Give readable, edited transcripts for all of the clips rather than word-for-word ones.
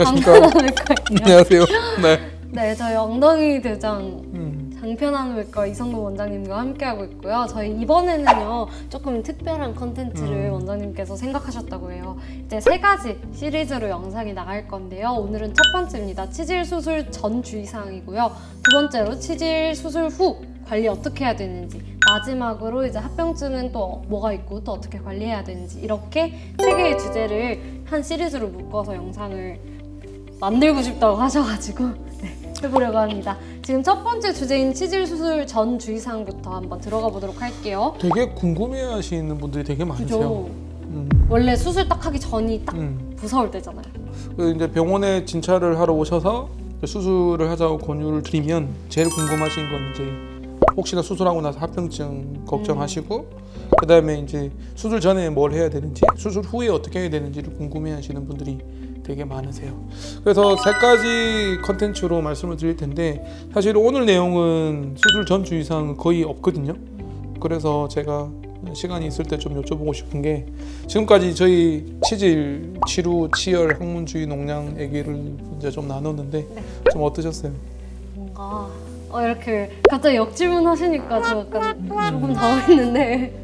안녕하십니까. 안녕하세요. 네. 네, 저희 엉덩이 대장 장편한외과 이성돈 원장님과 함께하고 있고요. 저희 이번에는요 조금 특별한 컨텐츠를 원장님께서 생각하셨다고 해요. 이제 3가지 시리즈로 영상이 나갈 건데요. 오늘은 첫 번째입니다. 치질 수술 전 주의사항이고요. 두 번째로 치질 수술 후 관리 어떻게 해야 되는지, 마지막으로 이제 합병증은 또 뭐가 있고 또 어떻게 관리해야 되는지, 이렇게 3개의 주제를 한 시리즈로 묶어서 영상을 만들고 싶다고 하셔가지고 해보려고 합니다. 지금 첫 번째 주제인 치질 수술 전 주의사항부터 한번 들어가 보도록 할게요. 되게 궁금해하시는 분들이 되게 많으세요. 원래 수술 딱 하기 전이 딱 무서울 때잖아요. 이제 병원에 진찰을 하러 오셔서 수술을 하자고 권유를 드리면 제일 궁금하신 건 이제 혹시나 수술하고 나서 합병증 걱정하시고, 그 다음에 이제 수술 전에 뭘 해야 되는지, 수술 후에 어떻게 해야 되는지를 궁금해하시는 분들이 되게 많으세요. 그래서 3가지 컨텐츠로 말씀을 드릴 텐데, 사실 오늘 내용은 수술 전 주의사항은 거의 없거든요. 그래서 제가 시간이 있을 때 좀 여쭤보고 싶은 게, 지금까지 저희 치질, 치루, 치열, 항문주의, 농량 얘기를 이제 좀 나눴는데 좀 어떠셨어요? 뭔가 이렇게 갑자기 역질문 하시니까 저 약간 조금 당황했는데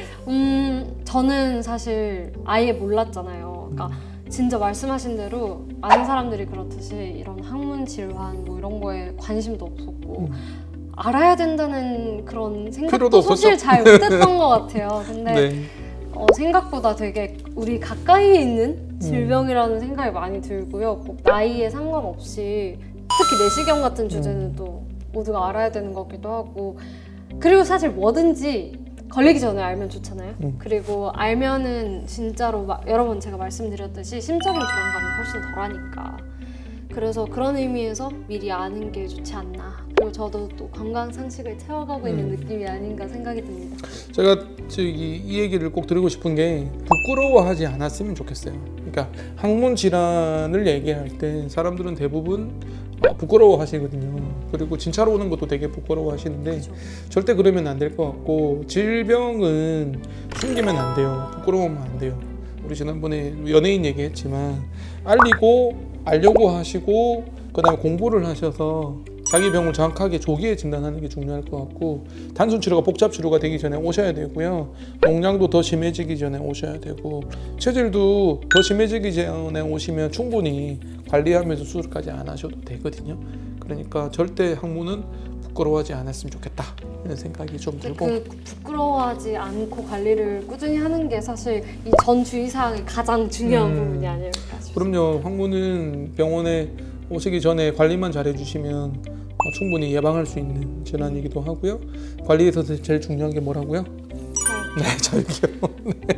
저는 사실 아예 몰랐잖아요. 그러니까 진짜 말씀하신 대로 많은 사람들이 그렇듯이 이런 항문 질환 뭐 이런 거에 관심도 없었고 알아야 된다는 그런 생각도 사실 잘 못했던 것 같아요. 근데 네. 생각보다 되게 우리 가까이에 있는 질병이라는 생각이 많이 들고요. 꼭 나이에 상관없이 특히 내시경 같은 주제는 또 모두가 알아야 되는 거기도 하고, 그리고 사실 뭐든지 걸리기 전에 알면 좋잖아요. 그리고 알면은 진짜로 여러 번 제가 말씀드렸듯이 심적인 불안감이 훨씬 덜하니까, 그래서 그런 의미에서 미리 아는 게 좋지 않나. 그리고 저도 또 건강 상식을 채워가고 있는 느낌이 아닌가 생각이 듭니다. 제가 이 얘기를 꼭 드리고 싶은 게, 부끄러워하지 않았으면 좋겠어요. 그러니까 항문 질환을 얘기할 때 사람들은 대부분 부끄러워 하시거든요. 그리고 진찰 오는 것도 되게 부끄러워 하시는데, 그렇죠. 절대 그러면 안 될 것 같고, 질병은 숨기면 안 돼요. 부끄러우면 안 돼요. 우리 지난번에 연예인 얘기했지만 알려고 하시고, 그 다음에 공부를 하셔서 자기 병을 정확하게 조기에 진단하는 게 중요할 것 같고, 단순 치료가 복잡 치료가 되기 전에 오셔야 되고요. 농량도 더 심해지기 전에 오셔야 되고, 체질도 더 심해지기 전에 오시면 충분히 관리하면서 수술까지 안 하셔도 되거든요. 그러니까 절대 항문은 부끄러워하지 않았으면 좋겠다, 이런 생각이 좀 들고, 그 부끄러워하지 않고 관리를 꾸준히 하는 게 사실 이 전 주의사항의 가장 중요한 부분이 아닐까 싶습니다. 그럼요. 항문은 병원에 오시기 전에 관리만 잘 해주시면 충분히 예방할 수 있는 질환이기도 하고요. 관리에서 제일 중요한 게 뭐라고요? 네, 저기요.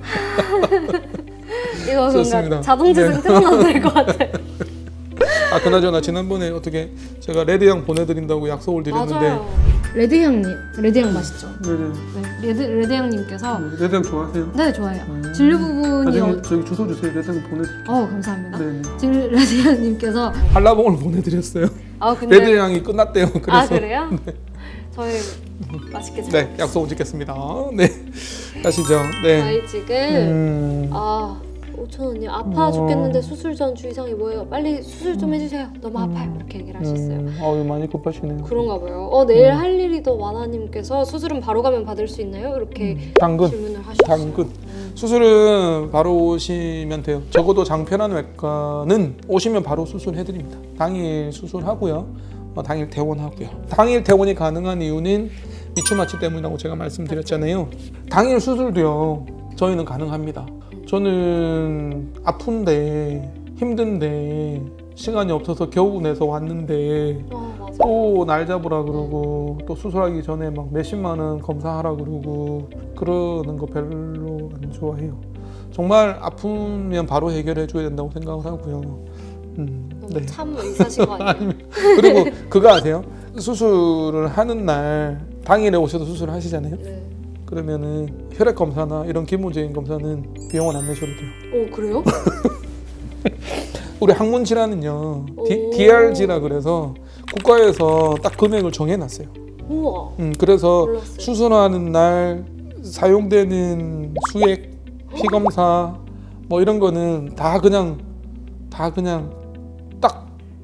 네. 이거 뭔가 자동재생 틀어놔도 될 것 같아요. 그나저나 지난번에 어떻게 제가 레드향 보내드린다고 약속을 드렸는데. 맞아요. 레드향 맛있죠? 네네. 네, 레드향님께서 레드향 좋아하세요? 네, 좋아해요. 진료 부분이 저기 주소 주세요. 레드향 보내드릴게요. 감사합니다. 네. 레드향님께서 한라봉을 보내드렸어요. 근데 레드향이 끝났대요. 그래서. 그래요? 네. 저희 맛있게 잘 네, 약속을 지켰습니다. 네, 가시죠. 네. 저희 지금 5,000원이요. 아파 죽겠는데 수술 전 주의사항이 뭐예요? 빨리 수술 좀 해주세요. 너무 아파요. 이렇게 얘기를 하셨어요. 많이 급하시네요. 그런가 봐요. 내일 할 일이 더 많아님께서 수술은 바로 가면 받을 수 있나요? 이렇게 질문을 하셨어요. 당근. 수술은 바로 오시면 돼요. 적어도 장편한외과는 오시면 바로 수술해드립니다. 당일 수술하고요. 당일 퇴원하고요. 당일 퇴원이 가능한 이유는 미추마취 때문이라고 제가 말씀드렸잖아요. 당일 수술도요, 저희는 가능합니다. 저는 아픈데 힘든데 시간이 없어서 겨우 내서 왔는데 또 날 잡으라 그러고, 또 수술하기 전에 막 몇십만 원 검사하라 그러고 그러는 거 별로 안 좋아해요. 정말 아프면 바로 해결해 줘야 된다고 생각을 하고요. 네. 참 의사신 거 아니에요? 그리고 그거 아세요? 수술을 하는 날 당일에 오셔서 수술을 하시잖아요. 네. 그러면은 혈액 검사나 이런 기본적인 검사는 비용을 안 내셔도 돼요. 그래요? 우리 항문 질환은요, DRG라 그래서 국가에서 딱 금액을 정해놨어요. 우와. 그래서 몰랐어요. 수술하는 날 사용되는 수액, 피검사 뭐 이런 거는 다 그냥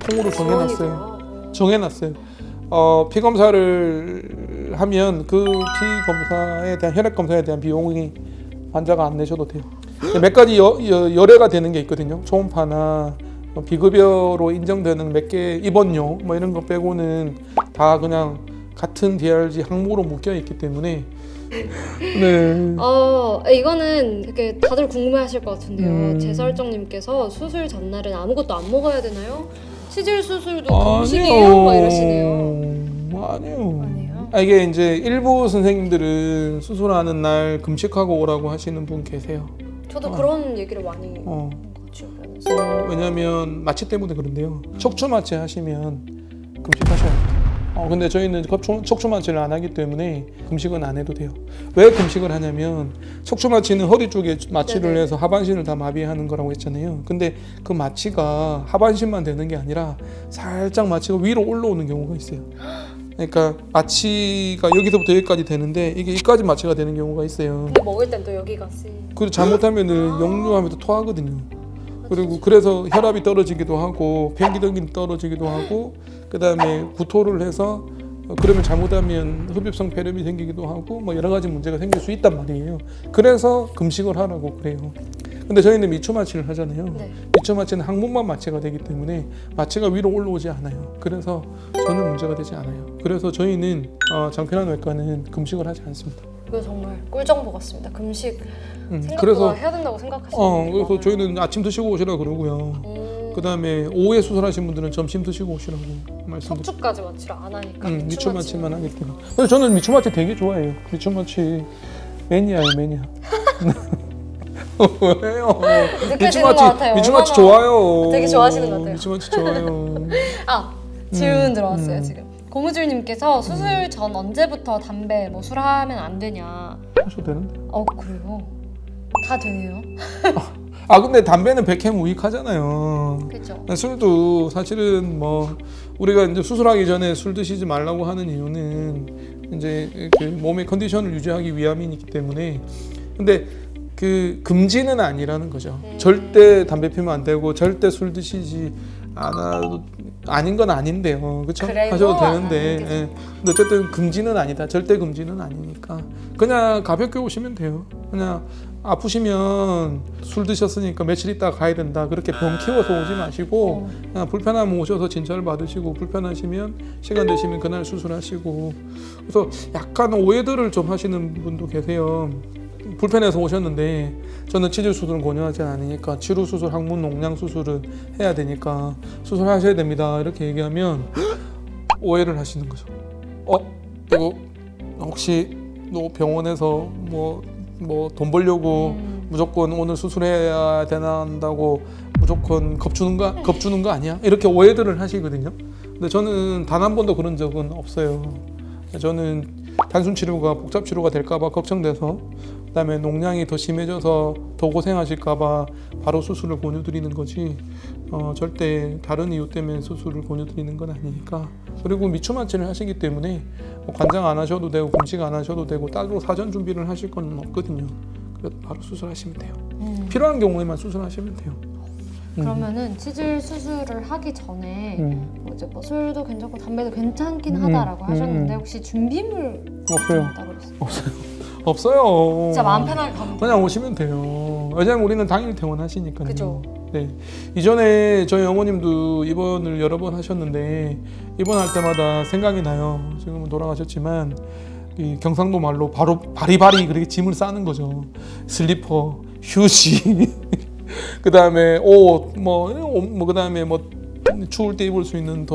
통으로 정해놨어요. 지원이고요. 정해놨어요. 피 검사를 하면 그 피 검사에 대한 혈액 검사에 대한 비용이 환자가 안 내셔도 돼요. 몇 가지 열애가 되는 게 있거든요. 초음파나 비급여로 인정되는 몇 개 입원료 뭐 이런 거 빼고는 다 그냥 같은 DRG 항목으로 묶여 있기 때문에 네. 이거는 되게 다들 궁금해하실 것 같은데요. 제설정님께서 수술 전날은 아무것도 안 먹어야 되나요? 치질 수술도 금식이에요? 막 이러시네요. 아니에요. 이게 이제 일부 선생님들은 수술하는 날 금식하고 오라고 하시는 분 계세요. 저도 그런 얘기를 많이 주변에서. 왜냐하면 마취 때문에 그런데요. 척추 마취 하시면 금식하셔야 돼요. 근데 저희는 척추 마취를 안 하기 때문에 금식은 안 해도 돼요. 왜 금식을 하냐면 척추 마취는 허리 쪽에 마취를 해서 하반신을 다 마비하는 거라고 했잖아요. 근데 그 마취가 하반신만 되는 게 아니라 살짝 마취가 위로 올라오는 경우가 있어요. 그러니까 마취가 여기서부터 여기까지 되는데 이게 여기까지 마취가 되는 경우가 있어요. 근데 먹을 땐 또 여기가 그리고 잘못하면은 역류하면서 토하거든요. 그리고 그래서 혈압이 떨어지기도 하고 변기등이 떨어지기도 하고 그다음에 구토를 해서 그러면 잘못하면 흡입성 폐렴이 생기기도 하고 뭐 여러 가지 문제가 생길 수 있단 말이에요. 그래서 금식을 하라고 그래요. 근데 저희는 미초 마취를 하잖아요. 미초 마취는 항문만 마취가 되기 때문에 마취가 위로 올라오지 않아요. 그래서 전혀 문제가 되지 않아요. 그래서 저희는 장편환 외과는 금식을 하지 않습니다. 이거 정말 꿀정보 같습니다. 금식 생각보다 그래서 해야 된다고 생각하시는 그래서 많아요. 저희는 아침 드시고 오시라 그러고요. 그다음에 오후에 수술하신 분들은 점심 드시고 오시라고 말씀드립니다. 척추까지 마취를 안 하니까 미초 마취만 하기 때문에. 그래서 저는 미초 마취 되게 좋아해요. 미초 마취 매니아예요, 매니아. 왜요? 느껴지는 것 같아요. 미초 마취 좋아요. 되게 좋아하시는 것 같아요. 미초 마취 좋아요. 질문 들어왔어요 지금. 고무줄님께서 수술 전 언제부터 담배 뭐 술하면 안 되냐? 하셔도 되는데. 그래요? 다 되네요. 근데 담배는 백해 무익하잖아요. 그렇죠. 술도 사실은 뭐 우리가 이제 수술하기 전에 술 드시지 말라고 하는 이유는 이제 그 몸의 컨디션을 유지하기 위함이기 때문에. 근데 그 금지는 아니라는 거죠. 절대 담배 피우면 안 되고 절대 술 드시지 않아도 아닌 건 아닌데요. 그렇죠? 하셔도 되는데. 근데 어쨌든 금지는 아니다. 절대 금지는 아니니까 그냥 가볍게 오시면 돼요. 그냥 아프시면 술 드셨으니까 며칠 있다가 가야 된다. 그렇게 병 키워서 오지 마시고 그냥 불편하면 오셔서 진찰 받으시고 불편하시면 시간 되시면 그날 수술하시고. 그래서 약간 오해들을 좀 하시는 분도 계세요. 불편해서 오셨는데 저는 치질 수술은 권유하지 않으니까 치료 수술, 항문 농양 수술은 해야 되니까 수술하셔야 됩니다. 이렇게 얘기하면 오해를 하시는 거죠. 이거 혹시 너 병원에서 뭐 돈 벌려고 무조건 오늘 수술해야 된다고 무조건 겁주는 거 아니야? 이렇게 오해들을 하시거든요. 근데 저는 단 한 번도 그런 적은 없어요. 저는 단순 치료가 복잡 치료가 될까봐 걱정돼서, 그다음에 농양이 더 심해져서 더 고생하실까봐 바로 수술을 권유드리는 거지, 절대 다른 이유 때문에 수술을 권유드리는 건 아니니까. 그리고 미초 마취를 하시기 때문에 뭐 관장 안 하셔도 되고 금식 안 하셔도 되고 따로 사전 준비를 하실 건 없거든요. 그래서 바로 수술하시면 돼요. 필요한 경우에만 수술하시면 돼요. 그러면은 치질 수술을 하기 전에 이제 뭐 술도 괜찮고 담배도 괜찮긴 하다라고 하셨는데 혹시 준비물 없어요. 없어요. 진짜 마음 편하게 가면 그냥 오시면 돼요. 왜냐면 우리는 당일 퇴원하시니까요. 그죠. 네. 이전에 저희 어머님도 입원을 여러 번 하셨는데 입원할 때마다 생각이 나요. 지금은 돌아가셨지만 이 경상도 말로 바로 바리바리 그렇게 짐을 싸는 거죠. 슬리퍼, 휴지, 그 다음에 옷, 그다음에 뭐 추울 때 입을 수 있는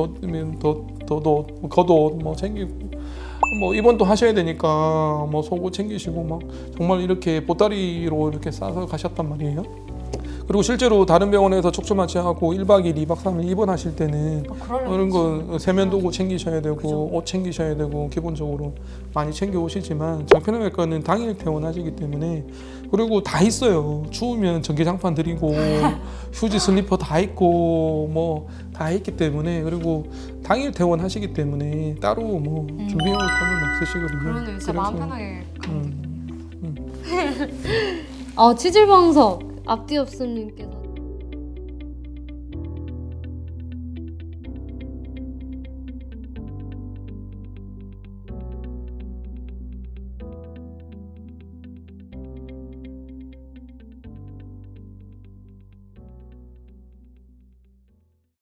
겉옷 뭐 챙기고. 뭐 입원도 하셔야 되니까 뭐 속옷 챙기시고 막 정말 이렇게 보따리로 이렇게 싸서 가셨단 말이에요. 그리고 실제로 다른 병원에서 척추 마취하고 1박 2일, 2박 3일 입원하실 때는 이런 거 세면도구 챙기셔야 되고 그죠. 옷 챙기셔야 되고 기본적으로 많이 챙겨 오시지만 장편외과는 당일 퇴원하시기 때문에, 그리고 다 있어요. 추우면 전기장판 드리고 휴지 슬리퍼 다 있고 뭐 다 있기 때문에, 그리고 당일 퇴원하시기 때문에 따로 뭐 준비해 올 거는 없으시거든요. 그러네요. 진짜 마음 편하게 가면 돼요. 치질방석 앞뒤 없음님께서